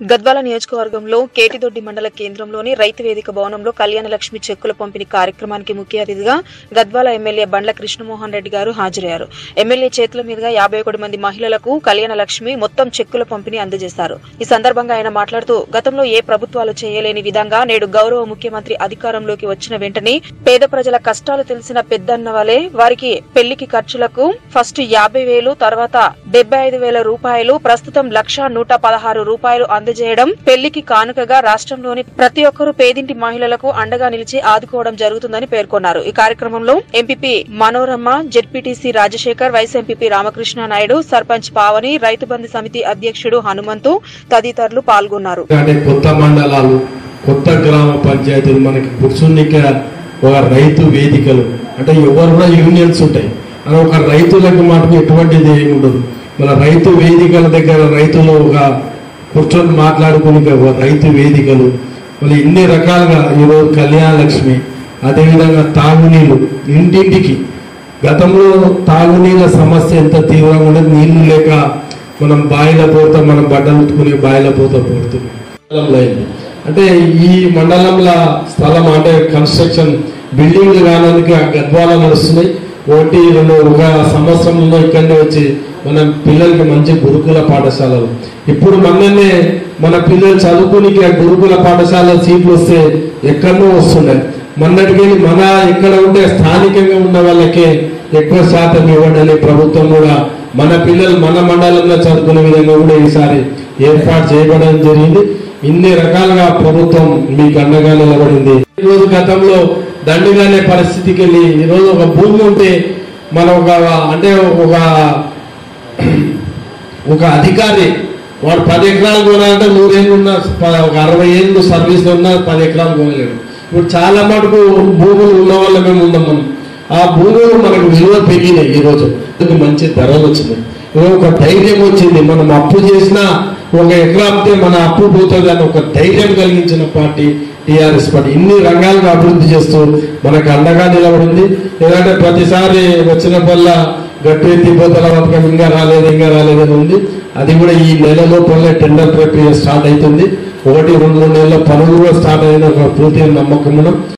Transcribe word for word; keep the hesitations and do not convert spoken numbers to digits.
గద్వాల నియోజకవర్గంలో కేటిదొడ్డి మండల కేంద్రంలోని రైతు వేదిక భవనంలో కళ్యాణ లక్ష్మి చెక్కుల పంపిణీ కార్యక్రమానికి ముఖ్య అతిథిగా గద్వాల ఎమ్మెల్యే బండ్ల కృష్ణమోహన్ రెడ్డి గారు హాజరయ్యారు. ఎమ్మెల్యే చేతుల మీదుగా యాభై ఒకటి మంది మహిళలకు కళ్యాణ లక్ష్మి మొత్తం చెక్కుల పంపిణీ అందజేశారు. ఈ సందర్భంగా ఆయన మాట్లాడుతూ గతంలో ఏ ప్రభుత్వాలు చేయలేని విధంగా నేడు గౌరవ ముఖ్యమంత్రి అధికారంలోకి వచ్చిన వెంటనే పేద ప్రజల కష్టాలు తెలిసిన పెద్దన్న వలె వారికి పెళ్లికి ఖర్చులకు ఫస్ట్ యాభై వేలు తర్వాత డెబ్బై ఐదు వేల రూపాయలు ప్రస్తుతం లక్ష నూట పదహారు రూపాయలు అందజేయడం పెళ్లికి కానుకగా రాష్ట్రంలోని ప్రతి ఒక్కరూ పేదింటి మహిళలకు అండగా నిలిచి ఆదుకోవడం జరుగుతుందని పేర్కొన్నారు. ఈ కార్యక్రమంలో MPP Manorama, ZPTC Rajasekhar, vice MPP Ramakrishna Naidu, sarpanch Pavani, Rythu Bandhu సమితి అధ్యక్షుడు హనుమంతు తదితరులు పాల్గొన్నారు. కొత్త మండలాలు, కొత్త గ్రామ పంచాయతీలు మనకి గుర్సునిక ఒక రైతు వేదికలు అంటే ఎవరు యూనియన్స్ ఉంటాయి అని ఒక రైతులకు మాటకు ఎటువంటిది ఏమి ఉండదు. మన రైతు వేదికల దగ్గర రైతులు ఒక కూర్చొని మాట్లాడుకుని రైతు వేదికలు మళ్ళీ ఇన్ని రకాలుగా ఈరోజు కళ్యాణ లక్ష్మి, అదేవిధంగా తాగునీళ్ళు ఇంటింటికి. గతంలో తాగునీళ్ళ సమస్య ఎంత తీవ్రంగా ఉండేది, నీళ్లు లేక మనం బాయిల పోతా మనం బట్టలు ఉతుకుని బాయిల పోతా పోతున్నాం. అంటే ఈ మండలంలో స్థలం అంటే కన్స్ట్రక్షన్ బిల్డింగ్లు కానందుకు గద్వాల నడుస్తున్నాయి. ఒకటి రెండు ఒక సంవత్సరంలో ఇక్కడనే వచ్చి మన పిల్లలకి మంచి గురుకుల పాఠశాలలు ఇప్పుడు మననే మన పిల్లలు చదువుకుని గురుకుల పాఠశాల సీట్లు వస్తే ఎక్కడనో వస్తున్నాయి. మొన్నటికి మన ఎక్కడ ఉంటే స్థానికంగా ఉన్న వాళ్ళకే ఎక్కువ శాతం ఇవ్వండి ప్రభుత్వం కూడా మన పిల్లలు మన మండలంలో చదువుకునే విధంగా కూడా ఈసారి ఏర్పాటు చేయబడడం జరిగింది. ఇన్ని రకాలుగా ప్రభుత్వం మీకు అండగా నిలబడింది. ఈరోజు గతంలో దండుగానే పరిస్థితికి వెళ్ళి ఈరోజు ఒక భూమి ఉంటే మన ఒక అంటే ఒక ఒక అధికారి వాడు పది ఎకరాలు కొనాలంటే నూరేళ్ళు ఉన్న ఒక అరవై ఏళ్ళు సర్వీస్లో ఉన్న పది ఎకరాలు కొనలేడు. ఇప్పుడు చాలా మటుకు భూములు ఉన్న వాళ్ళ మేము ఉన్నాం. మనం ఆ భూములు మనకు విలువ పెరిగినాయి. ఈరోజు మంచి ధరలు వచ్చినాయి, ఒక ధైర్యం వచ్చింది. మనం అప్పు చేసినా ఒక ఎకరా అప్పితే మన అప్పు పోతుంది అని ఒక ధైర్యం కలిగించిన పార్టీ టీఆర్ఎస్ పార్టీ. ఇన్ని రంగాలుగా అభివృద్ధి చేస్తూ మనకు అండగా నిలబడింది. ఎందుకంటే ప్రతిసారి వచ్చినప్పుడల్లా గట్టి ఎత్తిపోతల పథకం ఇంకా రాలేదు ఇంకా రాలేదని ఉంది. అది కూడా ఈ నెలలో పొల్లే టెండర్ ప్రక్రియ స్టార్ట్ అవుతుంది. ఒకటి రెండు మూడు నెలల పనులు కూడా స్టార్ట్ అయిన ఒక పూర్తి నమ్మకం.